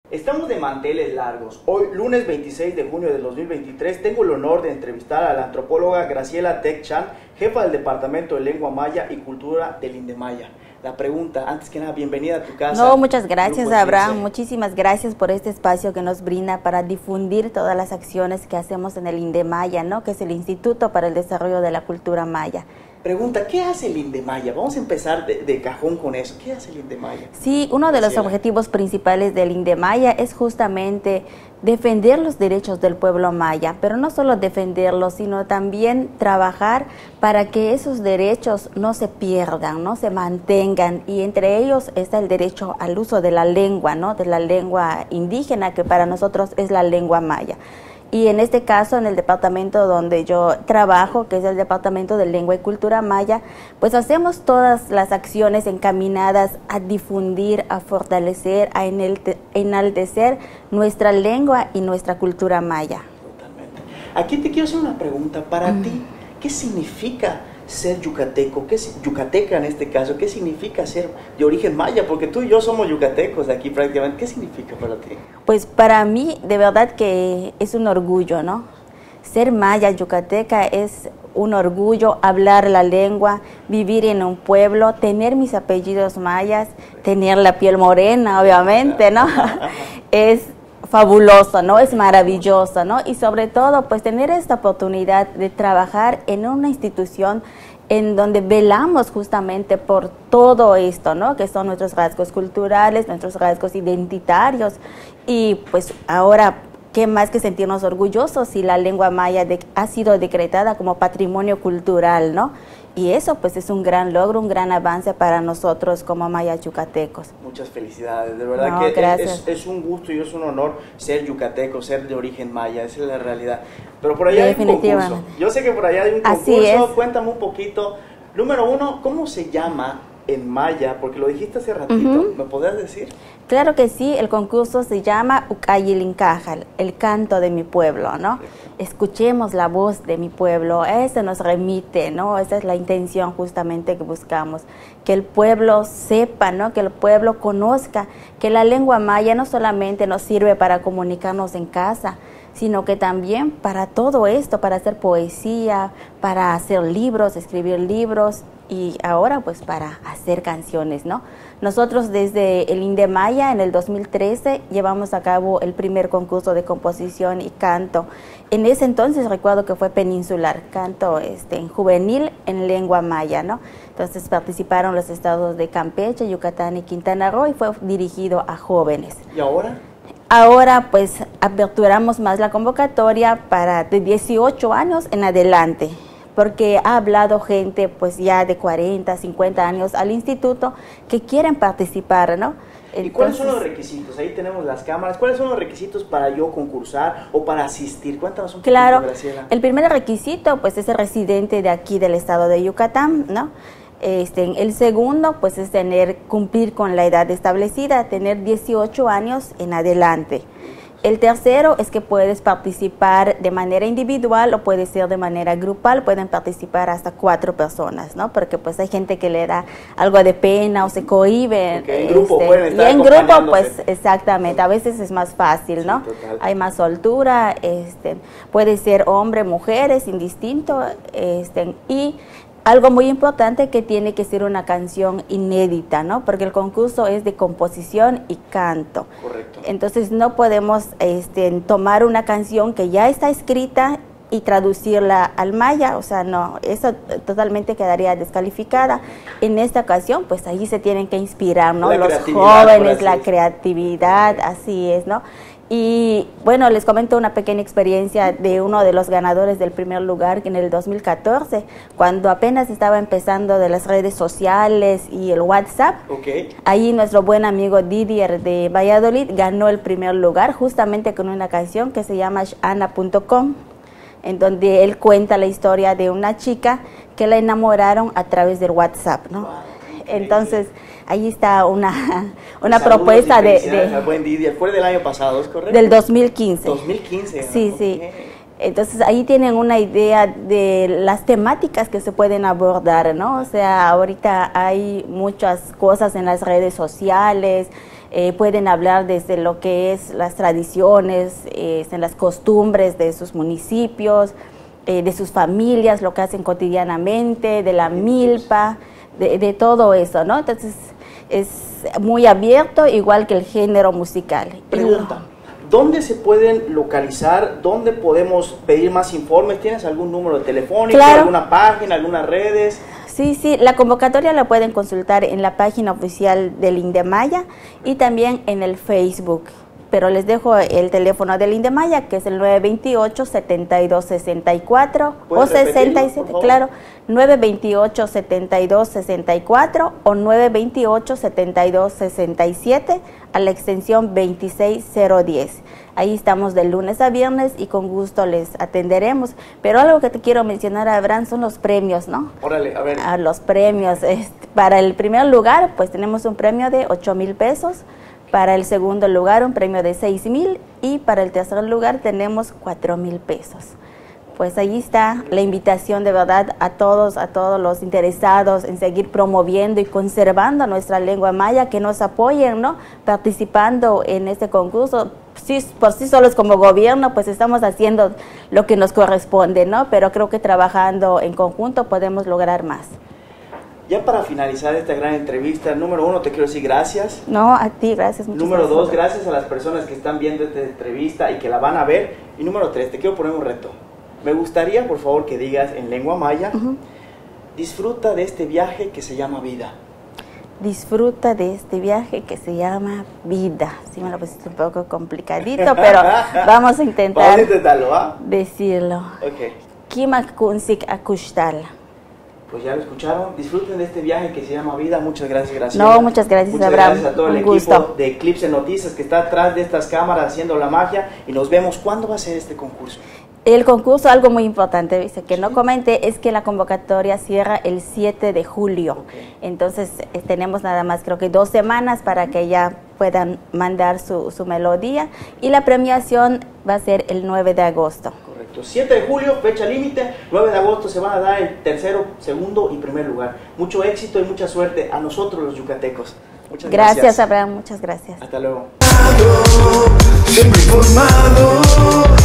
Estamos de manteles largos. Hoy, lunes 26 de junio de 2023, tengo el honor de entrevistar a la antropóloga Graciela Tec Chan, jefa del Departamento de Lengua Maya y Cultura del Indemaya. La pregunta, antes que nada, bienvenida a tu casa. No, muchas gracias, Abraham. Muchísimas gracias por este espacio que nos brinda para difundir todas las acciones que hacemos en el Indemaya, ¿no? Que es el Instituto para el Desarrollo de la Cultura Maya. Pregunta, ¿qué hace el Indemaya? Vamos a empezar de cajón con eso. ¿Qué hace el Indemaya? Sí, uno de los objetivos principales del Indemaya es justamente defender los derechos del pueblo maya, pero no solo defenderlos, sino también trabajar para que esos derechos no se pierdan, no se mantengan, y entre ellos está el derecho al uso de la lengua, ¿no? De la lengua indígena, que para nosotros es la lengua maya. Y en este caso, en el departamento donde yo trabajo, que es el Departamento de Lengua y Cultura Maya, pues hacemos todas las acciones encaminadas a difundir, a fortalecer, a enaltecer nuestra lengua y nuestra cultura maya. Totalmente. Aquí te quiero hacer una pregunta. Para ti, ¿qué significa ser yucateco? ¿Qué es yucateca en este caso? ¿Qué significa ser de origen maya? Porque tú y yo somos yucatecos aquí prácticamente. ¿Qué significa para ti? Pues para mí, de verdad que es un orgullo, ¿no? Ser maya, yucateca, es un orgullo hablar la lengua, vivir en un pueblo, tener mis apellidos mayas, tener la piel morena, obviamente, ¿no? Es fabuloso, ¿no? Es maravilloso, ¿no? Y sobre todo, pues tener esta oportunidad de trabajar en una institución en donde velamos justamente por todo esto, ¿no? Que son nuestros rasgos culturales, nuestros rasgos identitarios. Y pues ahora, ¿qué más que sentirnos orgullosos si la lengua maya ha sido decretada como patrimonio cultural, ¿no? Y eso pues es un gran logro, un gran avance para nosotros como mayas yucatecos. Muchas felicidades, de verdad No, que es un gusto y es un honor ser yucateco, ser de origen maya, esa es la realidad. Pero por allá hay un concurso, yo sé que por allá hay un concurso, cuéntame un poquito. Número uno, ¿cómo se llama en maya? Porque lo dijiste hace ratito, ¿me podrías decir? Claro que sí, el concurso se llama Ucayilincajal, el canto de mi pueblo, ¿no? Escuchemos la voz de mi pueblo, eso nos remite, ¿no? Esa es la intención justamente que buscamos, que el pueblo sepa, ¿no? Que el pueblo conozca que la lengua maya no solamente nos sirve para comunicarnos en casa, sino que también para todo esto, para hacer poesía, para hacer libros, escribir libros, y ahora pues para hacer canciones, ¿no? Nosotros desde el Indemaya en el 2013 llevamos a cabo el primer concurso de composición y canto. En ese entonces recuerdo que fue peninsular, canto en juvenil en lengua maya, ¿no? Entonces participaron los estados de Campeche, Yucatán y Quintana Roo, y fue dirigido a jóvenes. ¿Y ahora? Ahora pues aperturamos más la convocatoria para de 18 años en adelante, porque ha hablado gente pues ya de 40, 50 años al instituto que quieren participar, ¿no? Entonces, ¿y cuáles son los requisitos? Ahí tenemos las cámaras. ¿Cuáles son los requisitos para yo concursar o para asistir? Cuéntanos un poquito, Graciela. El primer requisito pues es ser residente de aquí del estado de Yucatán, ¿no? El segundo pues es cumplir con la edad establecida, tener 18 años en adelante. El tercero es que puedes participar de manera individual o puede ser de manera grupal, pueden participar hasta 4 personas, ¿no? Porque pues hay gente que le da algo de pena o se cohíbe. En grupo pueden estar y en grupo pues exactamente, a veces es más fácil, ¿no? Sí, hay más soltura, puede ser hombre, mujeres, indistinto, y algo muy importante que tiene que ser una canción inédita, ¿no? Porque el concurso es de composición y canto. Correcto. Entonces no podemos tomar una canción que ya está escrita y traducirla al maya, o sea, no, eso totalmente quedaría descalificada. En esta ocasión, pues ahí se tienen que inspirar, ¿no? Los jóvenes, la creatividad, así es, ¿no? Y bueno, les comento una pequeña experiencia de uno de los ganadores del primer lugar en el 2014, cuando apenas estaba empezando de las redes sociales y el WhatsApp. Ahí nuestro buen amigo Didier de Valladolid ganó el primer lugar justamente con una canción que se llama Shana.com, en donde él cuenta la historia de una chica que la enamoraron a través del WhatsApp, ¿no? Entonces, ahí está una propuesta de buen Didier. ¿Fue del año pasado, es correcto? Del 2015. 2015. Sí, sí. Entonces ahí tienen una idea de las temáticas que se pueden abordar, ¿no? O sea, ahorita hay muchas cosas en las redes sociales, pueden hablar desde lo que es las tradiciones, las costumbres de sus municipios, de sus familias, lo que hacen cotidianamente, de la milpa, de todo eso, ¿no? Entonces es muy abierto, igual que el género musical. Pregunta, ¿dónde se pueden localizar? ¿Dónde podemos pedir más informes? ¿Tienes algún número de telefónico, claro, alguna página, algunas redes? Sí, la convocatoria la pueden consultar en la página oficial del Indemaya y también en el Facebook. Pero les dejo el teléfono del Indemaya, que es el 928-7264 o 67, claro, 928-7264 o 928-7267 a la extensión 26010. Ahí estamos de lunes a viernes y con gusto les atenderemos. Pero algo que te quiero mencionar, Abraham, son los premios, ¿no? Órale, a ver. Los premios. Para el primer lugar, pues tenemos un premio de 8,000 pesos. Para el segundo lugar, un premio de 6,000 y para el tercer lugar tenemos 4,000 pesos. Pues ahí está la invitación de verdad a todos los interesados en seguir promoviendo y conservando nuestra lengua maya, que nos apoyen, ¿no? Participando en este concurso. Sí, por sí solos como gobierno, pues estamos haciendo lo que nos corresponde, ¿no? Pero creo que trabajando en conjunto podemos lograr más. Ya para finalizar esta gran entrevista, número 1, te quiero decir gracias. No, a ti, gracias. Número 2, gracias a las personas que están viendo esta entrevista y que la van a ver. Y número 3, te quiero poner un reto. Me gustaría, por favor, que digas en lengua maya, disfruta de este viaje que se llama vida. Disfruta de este viaje que se llama vida. Sí, me lo pusiste un poco complicadito, pero vamos a intentar. Vamos a intentarlo, ¿va? Decirlo. Ok. Kimak kunsik akustal. Pues ya lo escucharon, disfruten de este viaje que se llama vida. Muchas gracias, Graciela. No, muchas gracias, Abraham. Gracias a todo el equipo de Eclipse Noticias que está atrás de estas cámaras haciendo la magia. Y nos vemos. ¿Cuándo va a ser este concurso? El concurso, algo muy importante, dice que no comente, es que la convocatoria cierra el 7 de julio. Okay. Entonces tenemos nada más, creo que 2 semanas para que ya puedan mandar su melodía. Y la premiación va a ser el 9 de agosto. 7 de julio, fecha límite, 9 de agosto se van a dar el tercero, segundo y primer lugar. Mucho éxito y mucha suerte a nosotros los yucatecos. Muchas gracias. Gracias, Abraham, muchas gracias. Hasta luego. Siempre informado.